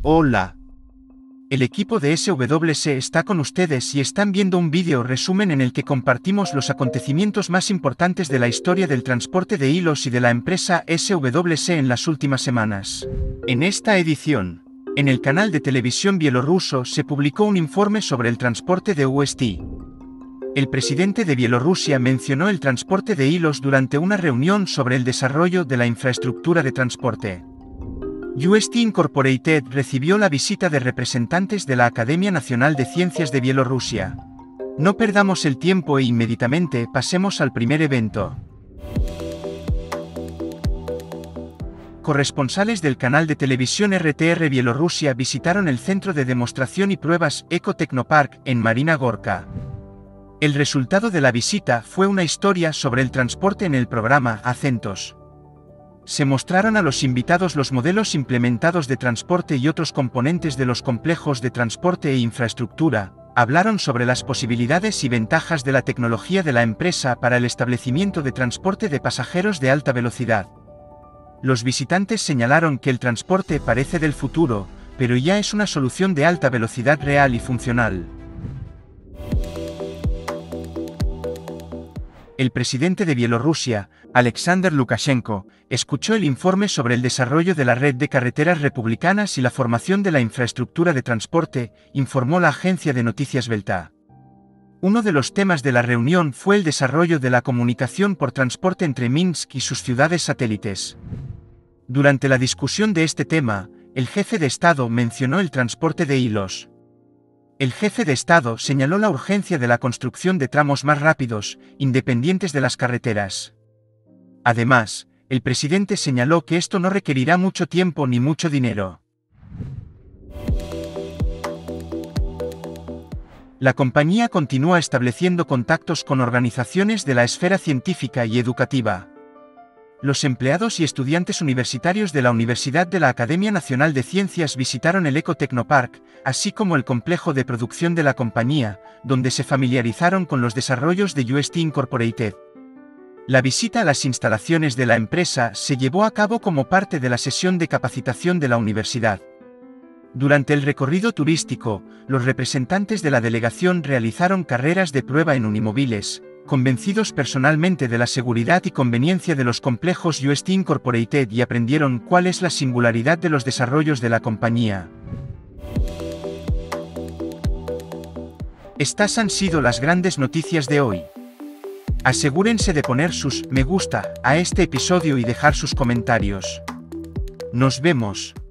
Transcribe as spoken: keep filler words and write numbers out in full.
Hola. El equipo de S W C está con ustedes y están viendo un vídeo resumen en el que compartimos los acontecimientos más importantes de la historia del transporte de hilos y de la empresa S W C en las últimas semanas. En esta edición, en el canal de televisión bielorruso se publicó un informe sobre el transporte de U S T. El presidente de Bielorrusia mencionó el transporte de hilos durante una reunión sobre el desarrollo de la infraestructura de transporte. U S T Incorporated recibió la visita de representantes de la Academia Nacional de Ciencias de Bielorrusia. No perdamos el tiempo e inmediatamente pasemos al primer evento. Corresponsales del canal de televisión R T R Bielorrusia visitaron el centro de demostración y pruebas Ecotechnopark en Marina Gorka. El resultado de la visita fue una historia sobre el transporte en el programa Acentos. Se mostraron a los invitados los modelos implementados de transporte y otros componentes de los complejos de transporte e infraestructura, hablaron sobre las posibilidades y ventajas de la tecnología de la empresa para el establecimiento de transporte de pasajeros de alta velocidad. Los visitantes señalaron que el transporte parece del futuro, pero ya es una solución de alta velocidad real y funcional. El presidente de Bielorrusia, Alexander Lukashenko, escuchó el informe sobre el desarrollo de la red de carreteras republicanas y la formación de la infraestructura de transporte, informó la agencia de noticias Belta. Uno de los temas de la reunión fue el desarrollo de la comunicación por transporte entre Minsk y sus ciudades satélites. Durante la discusión de este tema, el jefe de Estado mencionó el transporte de hilos. El jefe de Estado señaló la urgencia de la construcción de tramos más rápidos, independientes de las carreteras. Además, el presidente señaló que esto no requerirá mucho tiempo ni mucho dinero. La compañía continúa estableciendo contactos con organizaciones de la esfera científica y educativa. Los empleados y estudiantes universitarios de la Universidad de la Academia Nacional de Ciencias visitaron el Ecotechnopark, así como el complejo de producción de la compañía, donde se familiarizaron con los desarrollos de U S T Incorporated. La visita a las instalaciones de la empresa se llevó a cabo como parte de la sesión de capacitación de la universidad. Durante el recorrido turístico, los representantes de la delegación realizaron carreras de prueba en unimóviles, convencidos personalmente de la seguridad y conveniencia de los complejos U S T Incorporated y aprendieron cuál es la singularidad de los desarrollos de la compañía. Estas han sido las grandes noticias de hoy. Asegúrense de poner sus me gusta a este episodio y dejar sus comentarios. Nos vemos.